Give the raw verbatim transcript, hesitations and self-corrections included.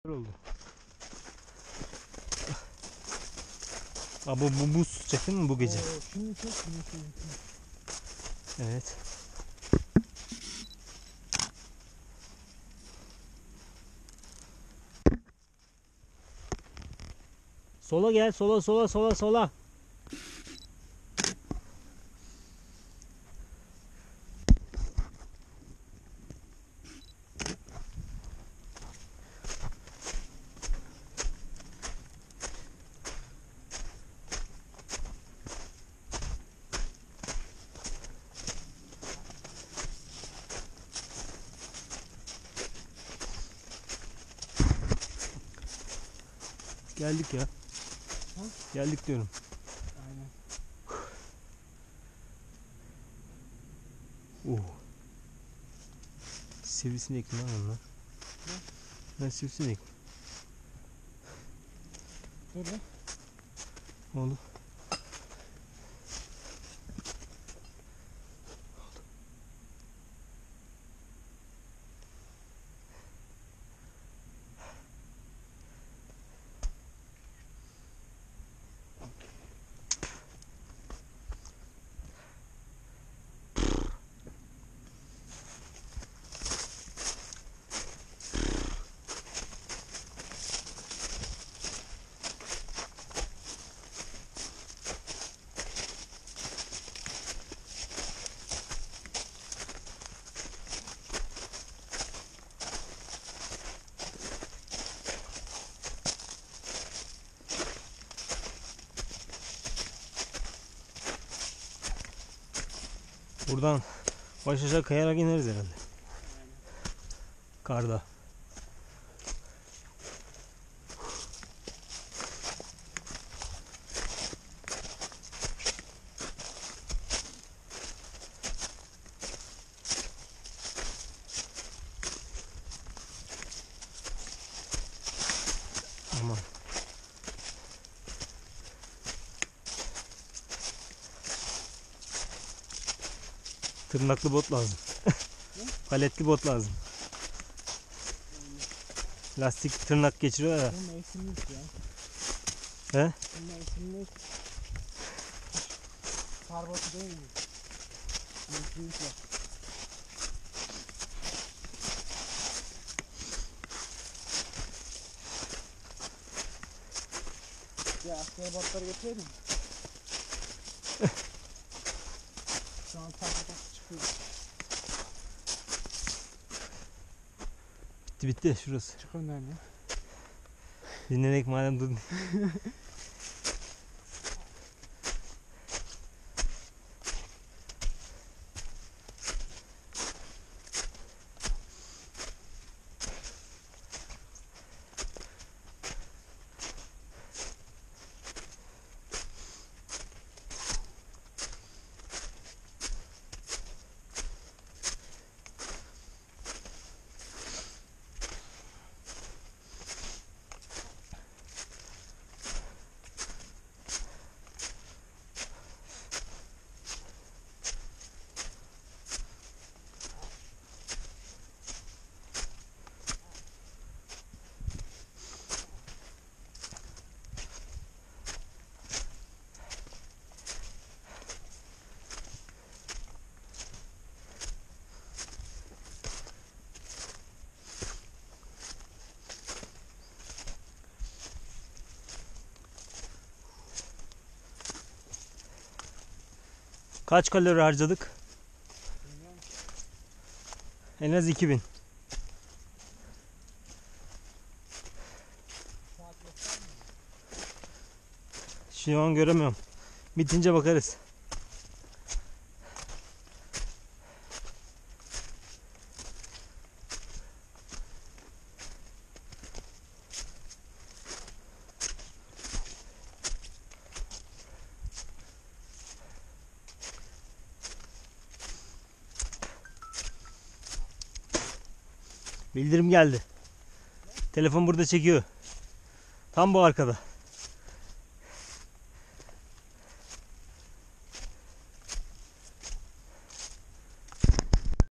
oldu. Aa, bu, bu buz tutacak değil mi bu gece? Oo, şimdi çok güneşli. Evet. Sola gel, sola sola sola sola. Geldik ya. Ha? Geldik diyorum. Aynen. Uh. Sivrisinek mi lan onlar? Ne? Ben sivrisinek. Dur lan. Oldu. Buradan baş aşağı kayarak ineriz herhalde. Karda. Aman. Tırnaklı bot lazım. Paletli bot lazım. Lastik tırnak geçiriyor ya. Bu mevsimlik ya. He? Bu mevsimlik. Sarbatı değil mi? Mevsimlik var. Ya askeri botları getirelim mi? Şu an sarbatı çıkıyor. Bitti bitti şurası. Çık önden ya. Dinlenek madem dur. Kaç kalori harcadık? En az iki bin. Şu an göremiyorum. Bitince bakarız. Bildirim geldi. Telefon burada çekiyor. Tam bu arkada.